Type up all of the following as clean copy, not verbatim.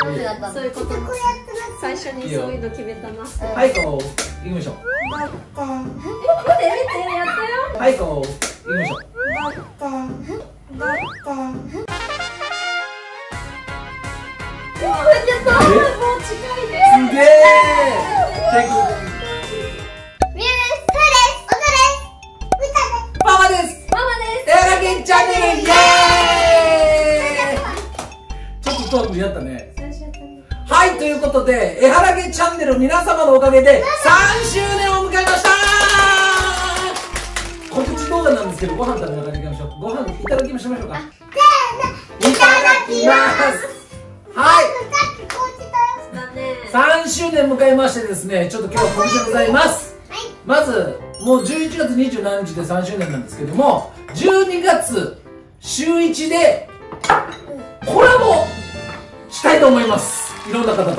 なんでだったの？そういうことも最初にそういうの決めたな。 はい、こう行きましょう。 見てやったよ。 はい、こう行きましょう。 もう近いね。 すげえ。ママです。エハラゲンチャンネル、イエーイ。ちょっとトークやったね。はい、ということでエハラゲンチャンネル皆様のおかげで3周年を迎えました。告知動画なんですけど、ご飯食べながらいきましょう。ご飯いただきましょうか。いただきます。はい、3周年迎えましてですね、ちょっと今日は告知でございます。まずもう11月27日で3周年なんですけども、12月週1でコラボしたいと思います。いろんな方と。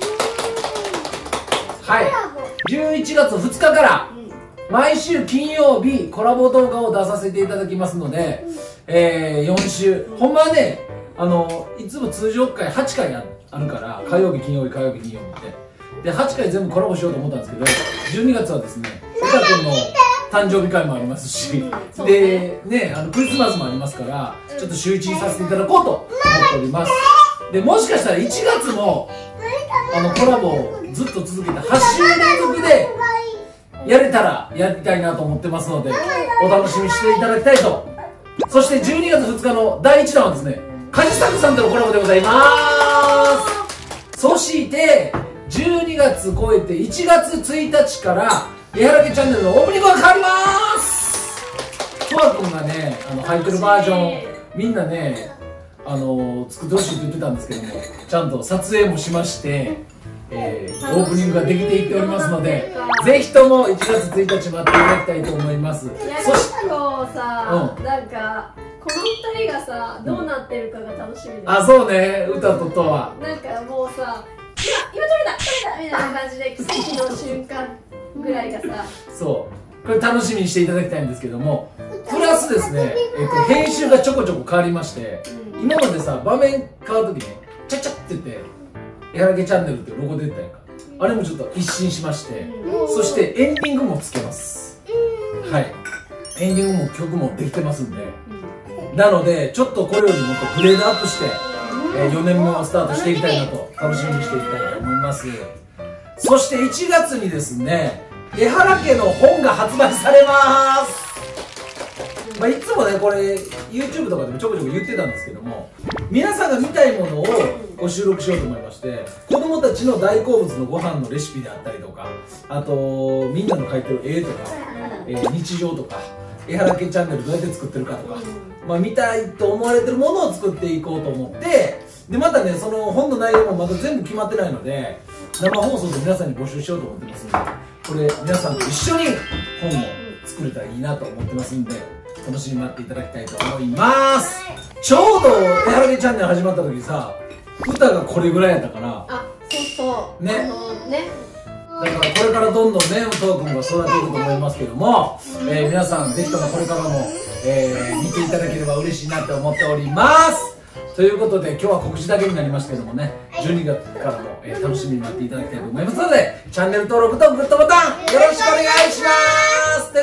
はい、11月2日から毎週金曜日コラボ動画を出させていただきますので、4週、ほんまはね、いつも通常回8回あるから、火曜日金曜日火曜日金曜日ってで8回全部コラボしようと思ったんですけど、12月はですね、うたくんの誕生日会もありますし、でね、クリスマスもありますから、ちょっと週1にさせていただこうと思っております。でもしかしたら1月もコラボをずっと続けて8週連続でやれたらやりたいなと思ってますので、お楽しみにしていただきたいと。そして12月2日の第1弾はですね、カジサクさんとのコラボでございます。そして12月超えて1月1日からエハラゲチャンネルのオープニングが変わります。とわくんがね、入ってるバージョンみんなね、作ってほしいと言ってたんですけども、ちゃんと撮影もしまして、オープニングができていっておりますので、ぜひとも1月1日待っていただきたいと思います。 そしてさ、なんかこの2人がさ、どうなってるかが楽しみです。 あ、そうね、歌ととはなんかもうさ、今撮れたみたいな感じで奇跡の瞬間ぐらいがさ、 そうこれ楽しみにしていただきたいんですけども、プラスですね、編集がちょこちょこ変わりまして、今までさ、場面変わるときね、チャチャって言ってエハラゲチャンネルってロゴ出てたやんか、あれもちょっと一新しまして、そしてエンディングもつけます。はい、エンディングも曲もできてますんで、なのでちょっとこれよりもっとグレードアップして、4年目をスタートしていきたいなと、楽しみにしていきたいと思います。そして1月にですね、エハラ家の本が発売されます。いつもね、これ YouTube とかでもちょこちょこ言ってたんですけども、皆さんが見たいものをご収録しようと思いまして、子供たちの大好物のご飯のレシピであったりとか、あとみんなの描いてる絵とか、日常とか、エハラ家チャンネルどうやって作ってるかとか、見たいと思われてるものを作っていこうと思って、でまたね、その本の内容もまだ全部決まってないので、生放送で皆さんに募集しようと思ってますので、これ皆さんと一緒に本を作れたらいいなと思ってますんで、楽しみに待っていただきたいと思います。ちょうどエハラゲチャンネル始まった時さ、歌がこれぐらいやったから、 あ、そうね、だからこれからどんどんね、歌くんが育てていくと思いますけども、皆さんぜひともこれからも、見ていただければ嬉しいなって思っております。ということで今日は告知だけになりますけどもね、12月からも、楽しみに待っていただきたいと思いますので、チャンネル登録とグッドボタンよろしくお願いします。